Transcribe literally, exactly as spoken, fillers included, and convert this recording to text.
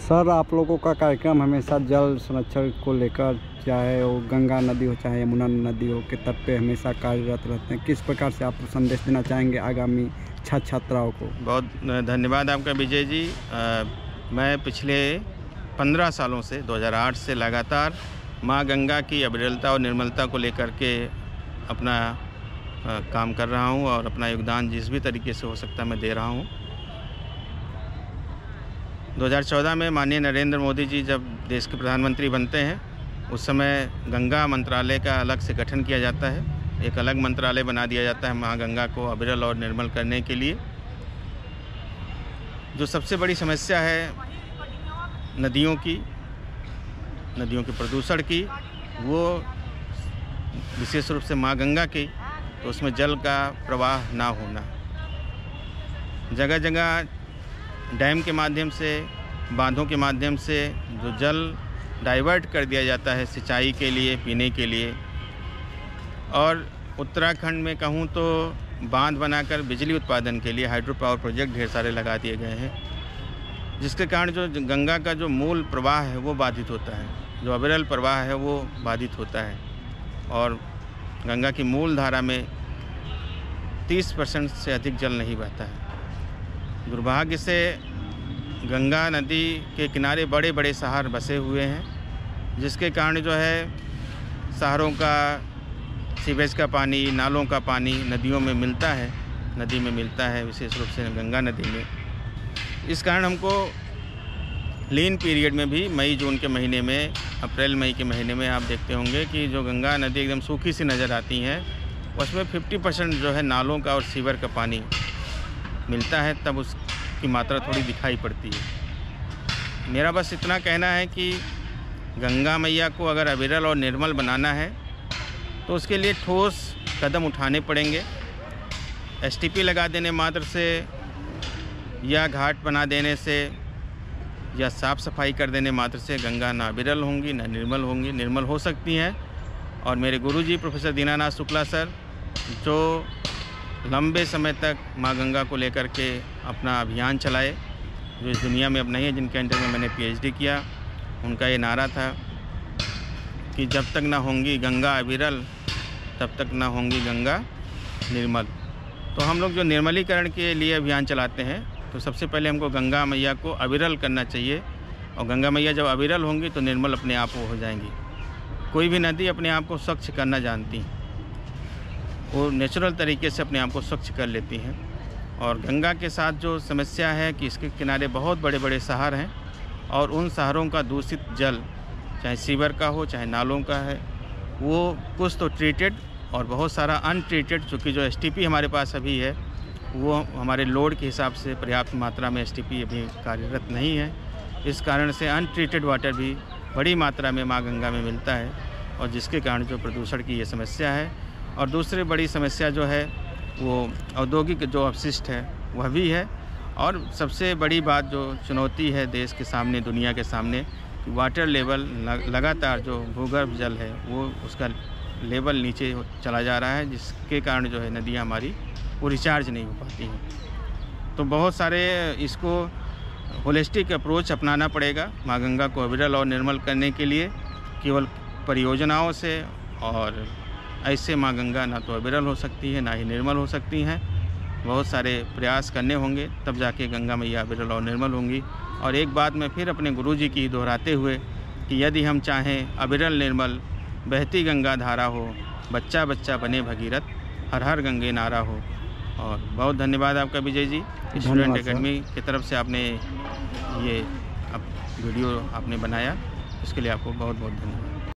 Sir, आप लोगों का कार्यक्रम हमेशा जल संरक्षण को लेकर, चाहे वो गंगा नदी हो चाहे यमुना नदी हो, के तट पे हमेशा कार्यरत रहते हैं। किस प्रकार से आप संदेश देना चाहेंगे आगामी छात्र छात्राओं को? बहुत धन्यवाद आपका विजय जी। आ, मैं पिछले पंद्रह सालों से दो हज़ार आठ से लगातार माँ गंगा की अविरलता और निर्मलता को लेकर के अपना आ, काम कर रहा हूँ और अपना योगदान जिस भी तरीके से हो सकता है मैं दे रहा हूँ। दो हज़ार चौदह में माननीय नरेंद्र मोदी जी जब देश के प्रधानमंत्री बनते हैं, उस समय गंगा मंत्रालय का अलग से गठन किया जाता है। एक अलग मंत्रालय बना दिया जाता है माँ गंगा को अविरल और निर्मल करने के लिए। जो सबसे बड़ी समस्या है नदियों की नदियों के प्रदूषण की, वो विशेष रूप से माँ गंगा की, तो उसमें जल का प्रवाह ना होना। जगह जगह डैम के माध्यम से, बांधों के माध्यम से जो जल डाइवर्ट कर दिया जाता है सिंचाई के लिए, पीने के लिए। और उत्तराखंड में कहूँ तो बांध बनाकर बिजली उत्पादन के लिए हाइड्रो पावर प्रोजेक्ट ढेर सारे लगा दिए गए हैं, जिसके कारण जो गंगा का जो मूल प्रवाह है वो बाधित होता है, जो अविरल प्रवाह है वो बाधित होता है। और गंगा की मूल धारा में तीस परसेंट से अधिक जल नहीं बहता है। दुर्भाग्य से गंगा नदी के किनारे बड़े बड़े शहर बसे हुए हैं, जिसके कारण जो है शहरों का सीवेज का पानी, नालों का पानी नदियों में मिलता है नदी में मिलता है विशेष रूप से गंगा नदी में। इस कारण हमको लीन पीरियड में भी मई जून के महीने में, अप्रैल मई के महीने में आप देखते होंगे कि जो गंगा नदी एकदम सूखी सी नज़र आती हैं, उसमें पचास परसेंट जो है नालों का और सीवर का पानी मिलता है, तब उसकी मात्रा थोड़ी दिखाई पड़ती है। मेरा बस इतना कहना है कि गंगा मैया को अगर अविरल और निर्मल बनाना है तो उसके लिए ठोस कदम उठाने पड़ेंगे। एसटीपी लगा देने मात्र से या घाट बना देने से या साफ़ सफाई कर देने मात्र से गंगा ना अविरल होंगी ना निर्मल होंगी। निर्मल हो सकती हैं। और मेरे गुरुजी प्रोफेसर दीनानाथ शुक्ला सर, जो लंबे समय तक माँ गंगा को लेकर के अपना अभियान चलाए, जो इस दुनिया में अब नहीं है, जिनके अंडर में मैंने पीएचडी किया, उनका ये नारा था कि जब तक ना होंगी गंगा अविरल तब तक ना होंगी गंगा निर्मल। तो हम लोग जो निर्मलीकरण के लिए अभियान चलाते हैं, तो सबसे पहले हमको गंगा मैया को अविरल करना चाहिए। और गंगा मैया जब अविरल होंगी तो निर्मल अपने आप वो हो जाएंगी। कोई भी नदी अपने आप को स्वच्छ करना जानती हैं, वो नेचुरल तरीके से अपने आप को स्वच्छ कर लेती हैं। और गंगा के साथ जो समस्या है कि इसके किनारे बहुत बड़े बड़े शहर हैं, और उन शहरों का दूषित जल, चाहे सीवर का हो चाहे नालों का है, वो कुछ तो ट्रीटेड और बहुत सारा अनट्रीटेड, चूँकि जो एसटीपी हमारे पास अभी है वो हमारे लोड के हिसाब से पर्याप्त मात्रा में एसटीपी अभी कार्यरत नहीं है। इस कारण से अनट्रीटेड वाटर भी बड़ी मात्रा में माँ गंगा में मिलता है, और जिसके कारण जो प्रदूषण की ये समस्या है। और दूसरी बड़ी समस्या जो है वो औद्योगिक जो अपशिष्ट है वह भी है। और सबसे बड़ी बात जो चुनौती है देश के सामने, दुनिया के सामने, कि वाटर लेवल लगातार जो भूगर्भ जल है वो उसका लेवल नीचे चला जा रहा है, जिसके कारण जो है नदियाँ हमारी वो रिचार्ज नहीं हो पाती हैं। तो बहुत सारे इसको होलिस्टिक अप्रोच अपनाना पड़ेगा माँ गंगा को अविरल और निर्मल करने के लिए। केवल परियोजनाओं से और ऐसे माँ गंगा ना तो अविरल हो सकती है ना ही निर्मल हो सकती हैं। बहुत सारे प्रयास करने होंगे, तब जाके गंगा मैया अविरल और निर्मल होंगी। और एक बात मैं फिर अपने गुरुजी की दोहराते हुए कि यदि हम चाहें अविरल निर्मल बहती गंगा धारा हो, बच्चा बच्चा बने भगीरथ, हर हर गंगे नारा हो। और बहुत धन्यवाद आपका विजय जी, स्टूडेंट एकेडमी की तरफ से आपने ये वीडियो आपने बनाया, इसके लिए आपको बहुत बहुत धन्यवाद।